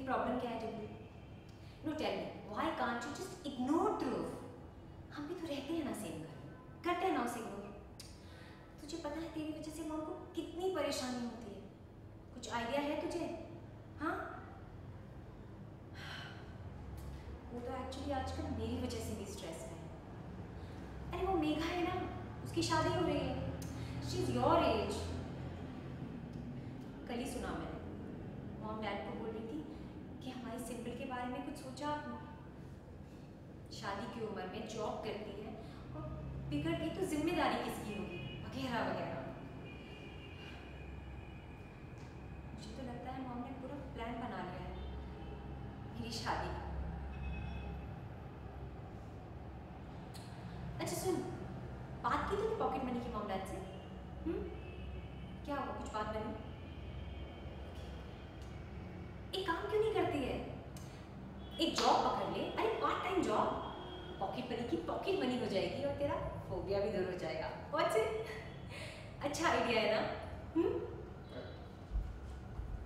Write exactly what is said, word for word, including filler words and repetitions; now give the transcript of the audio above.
Problem क्या है जल्दी? No tell me, why can't you just ignore Dhruv? हम भी तो रहते हैं ना सेम घर, करते हैं ना उसे इग्नोर। तुझे पता है तेरी वजह से मॉम को कितनी परेशानी होती है? कुछ आइडिया है तुझे? हाँ, वो तो एक्चुअली आजकल मेरी वजह से भी स्ट्रेस में है। अरे वो मेघा है ना, उसकी शादी हो रही है। She is your age. कल ही सुना मैंने, मॉम डैड को बोल रही थी कि हमारी सिंपल के बारे में कुछ सोचा आपने? शादी की उम्र में जॉब करती है और बिगड़ गई तो जिम्मेदारी किसकी होगी, वगैरह वगैरह। मुझे तो लगता है मॉम ने पूरा प्लान बना लिया है मेरी शादी का। अच्छा सुन, बात की थी पॉकेट मनी की मॉम डैड से? हम्म, क्या हुआ? कुछ बात बनी? एक काम क्यों नहीं करती है, एक जॉब पकड़ ले। अरे part time job, pocket money की पॉकेट मनी हो जाएगी और तेरा फोबिया भी दूर हो जाएगा। What's it? अच्छा आइडिया है ना? हम्म